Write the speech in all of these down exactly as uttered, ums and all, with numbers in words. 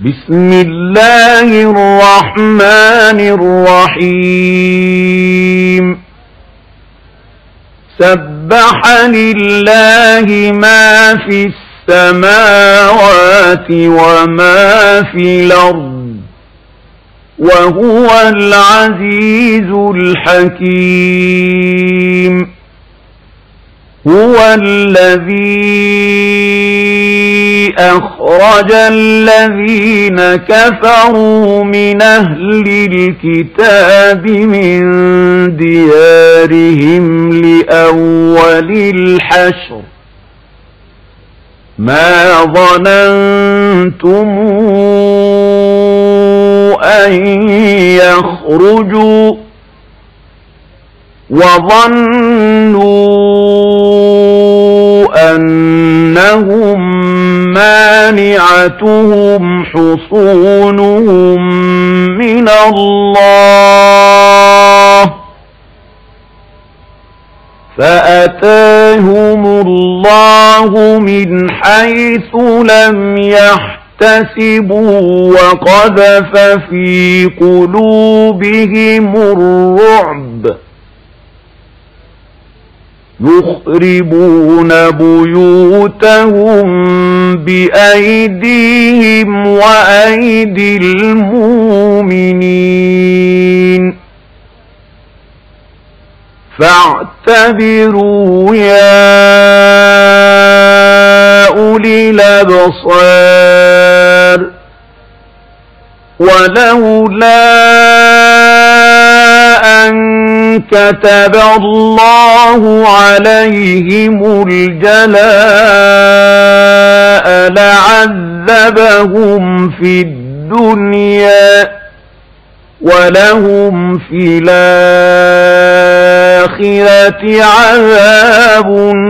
بسم الله الرحمن الرحيم سبح لله ما في السماوات وما في الأرض وهو العزيز الحكيم هو الذي أخرج الذين كفروا من أهل الكتاب من ديارهم لأول الحشر ما ظننتم أن يخرجوا وظنوا أنهم مانعتهم حصونهم من الله فأتاهم الله من حيث لم يحتسبوا وقذف في قلوبهم الرعب يخربون بيوتهم بأيديهم وأيدي المؤمنين فاعتبروا يا أولي الأبصار ولولا أن كتب الله عليهم الجلاء لعذبهم في الدنيا ولهم في الآخرة عذاب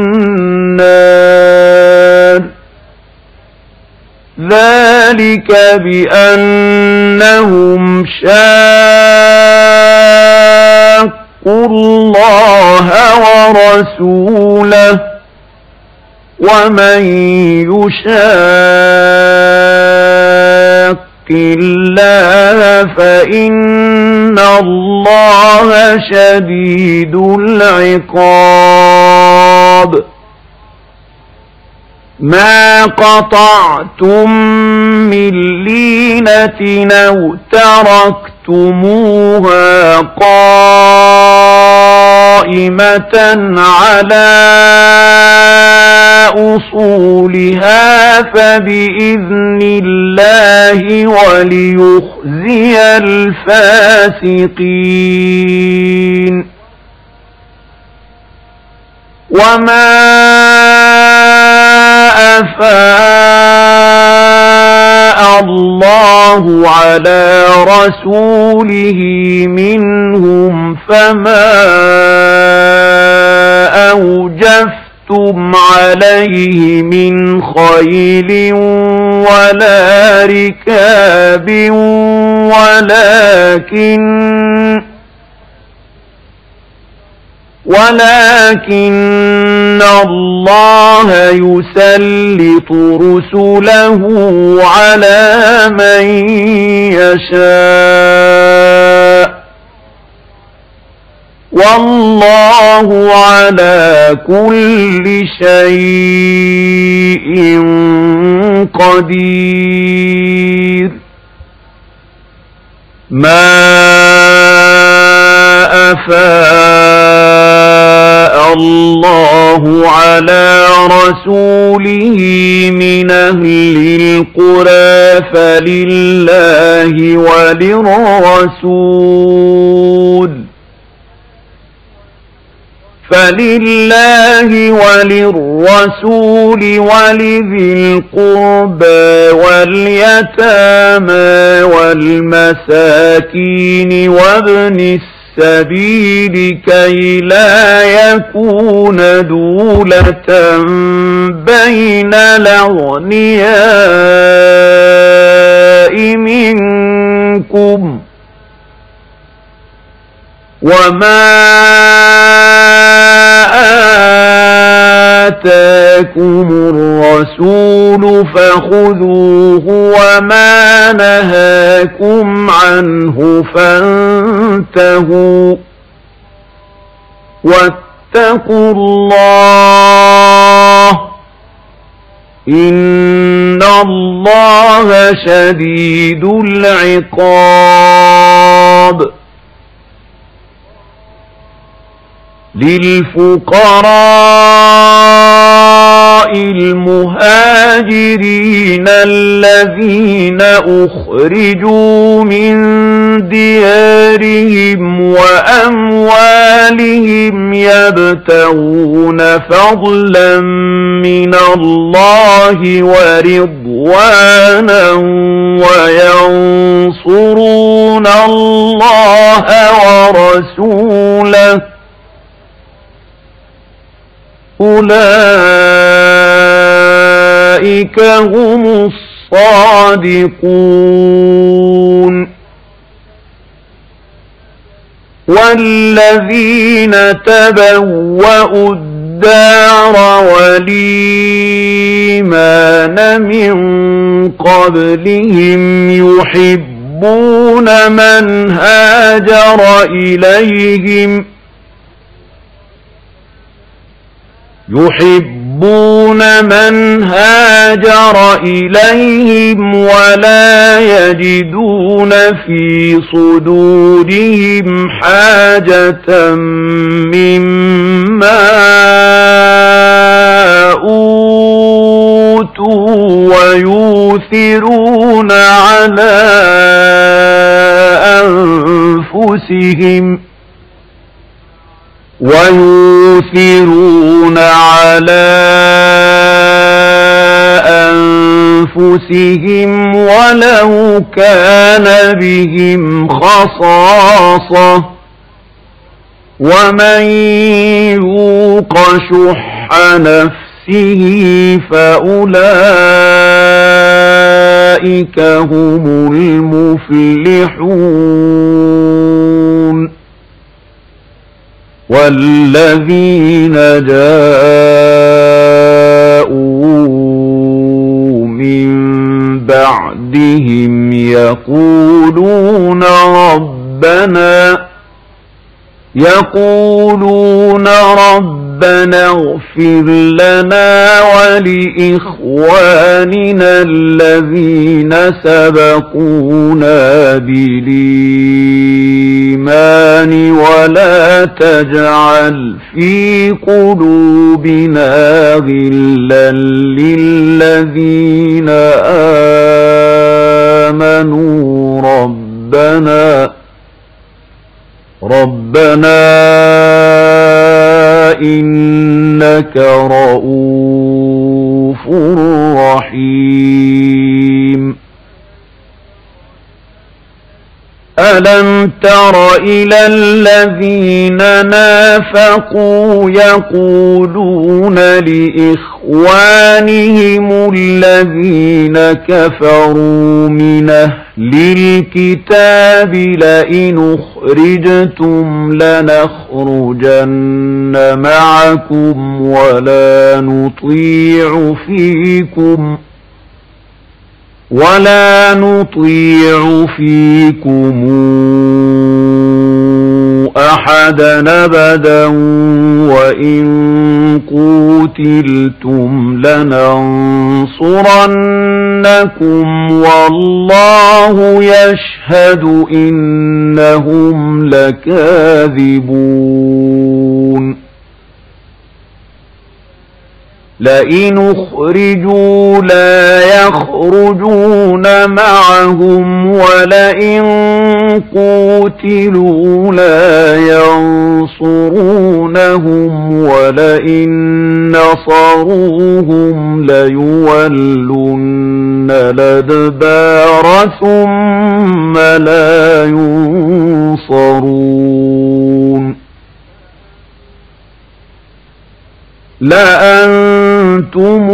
النار ذلك بأنهم شاقوا الله ورسوله ومن يشاق الله فإن الله شديد العقاب ما قطعتم من لينة أو تركتموها قائمة على أصولها فبإذن الله وليخزي الفاسقين وما أفاء الله على رسوله منهم فما أوجفتم عليه من خيل ولا ركاب ولكن ولكن الله يسلط رسله على من يشاء والله على كل شيء قدير ما أفاء الله على رسوله من أهل القرى فلله وللرسول فلله وللرسول ولذي القربى واليتامى والمساكين وابن السبيل كي لا يكون دولة بين الأغنياء منكم وما آتاكم الرسول الرسول فخذوه وما نهاكم عنه فانتهوا واتقوا الله إن الله شديد العقاب. للفقراء المهاجرين الذين أخرجوا من ديارهم وأموالهم يبتغون فضلا من الله ورضوانا وينصرون الله ورسوله أولئك هم الصادقون. والذين تبوأوا الدار والإيمان من قبلهم يحبون من هاجر إليهم يحبون من هاجر إليهم ولا يجدون في صدورهم حاجة مما أوتوا ويؤثرون على أنفسهم ويؤثرون على أنفسهم ولو كان بهم خصاصة ومن يوق شح نفسه فأولئك هم المفلحون. والذين جاءوا من بعدهم يقولون ربنا يقولون ربنا اغفر لنا ولإخواننا الذين سبقونا بالإيمان ولا تجعل في قلوبنا غلا للذين آمنوا ربنا ربنا إنك رؤوف رحيم. ألم تر إلى الذين نافقوا يقولون لإخوانهم الذين كفروا من أهل الكتاب لئن أخرجتم لنخرجن معكم ولا نطيع فيكم ولا نطيع فيكم أحدا أبدا وإن قوتلتم لننصرنكم والله يشهد إنهم لكاذبون. لئن أخرجوا لا يخرجون معهم ولئن قوتلوا لا ينصرونهم ولئن نصروهم ليولن الأدبار ثم لا ينصرون. لأنتم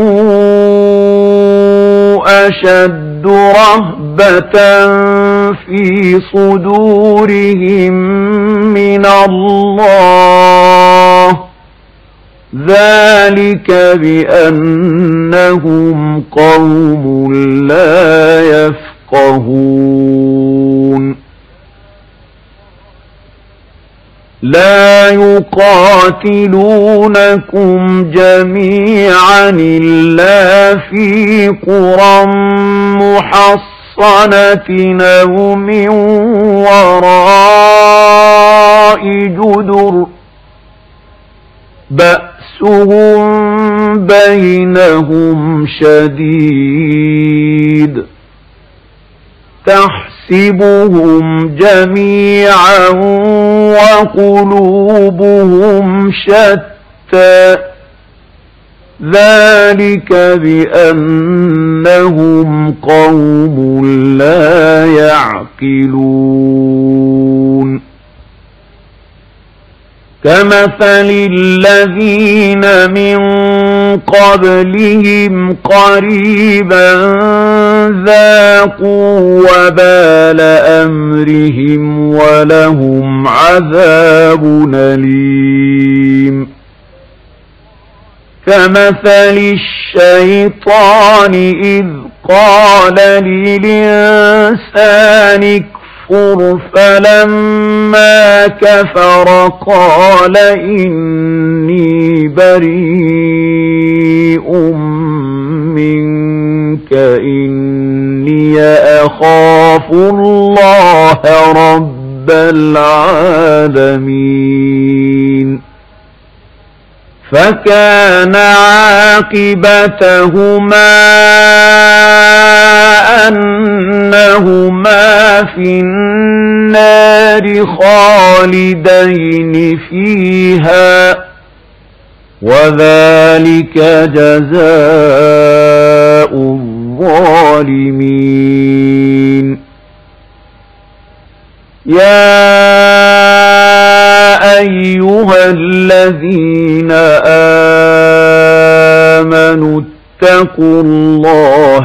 أشد رهبة في صدورهم من الله ذلك بأنهم قوم لا يفقهون لا يقاتلونكم جميعا إلا في قرى محصنة أو من وراء جدر بأسهم بينهم شديد تحسبهم جميعا وقلوبهم شتى ذلك بأنهم قوم لا يعقلون كمثل الذين من قبلهم قريبا ذاقوا وبال أمرهم ولهم عذاب أليم كمثل الشيطان إذ قال للإنسان اكفر فلما كفر قال إني بريء منك إني أخاف الله رب العالمين فكان عاقبتهما أنهما في النار خالدين فيها وذلك جزاء الظالمين يا أيها الذين آمنوا اتقوا الله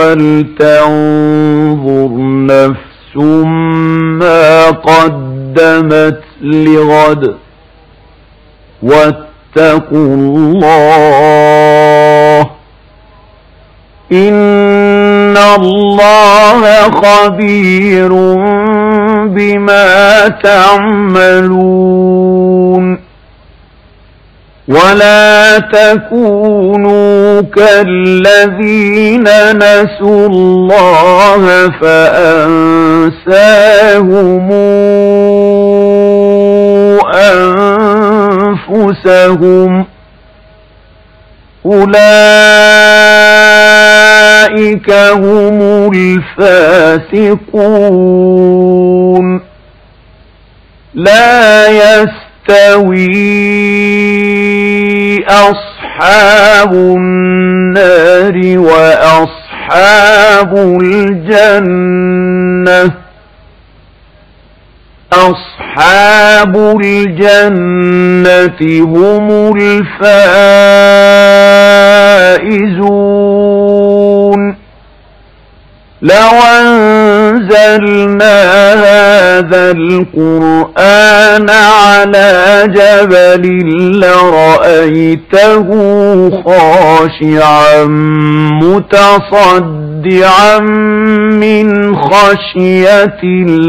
ولتنظر نفس ما قدمت لغد واتقوا الله إن الله خبير بما تعملون ولا تكونوا كالذين نسوا الله فأنساهم أنفسهم أولئك هم الفاسقون لا يستوي أصحاب النار وأصحاب الجنة أصحاب الجنة هم الفائزون لو أنزلنا هذا القرآن على جبل لرأيته خاشعا متصدعا من خشية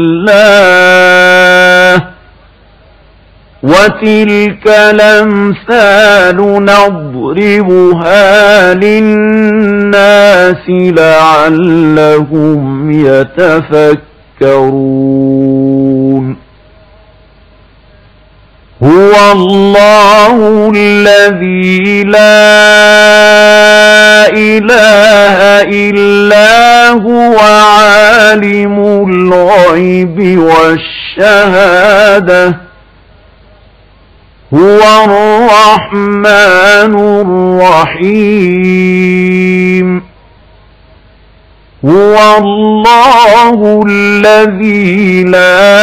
الله وتلك الأمثال نضربها للناس لعلهم يتفكرون هو الله الذي لا إله إلا هو عالم الغيب والشهادة هو الرحمن الرحيم هو الله الذي لا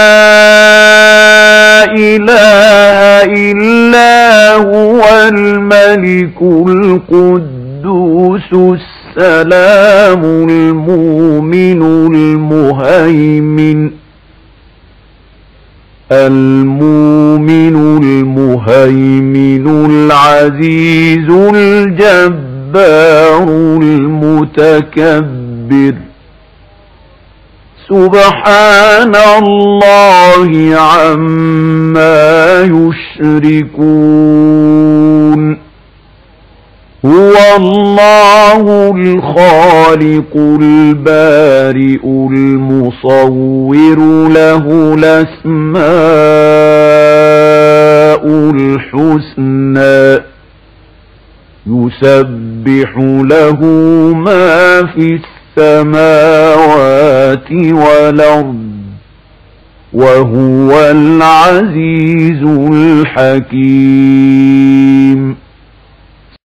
إله إلا هو الملك القدوس السلام المؤمن المهيمن المؤمن المهيمن العزيز الجبار المتكبر سبحان الله عما يشركون هو الله الخالق البارئ المصور له الأسماء الحسنى يسبح له ما في السماوات والأرض وهو العزيز الحكيم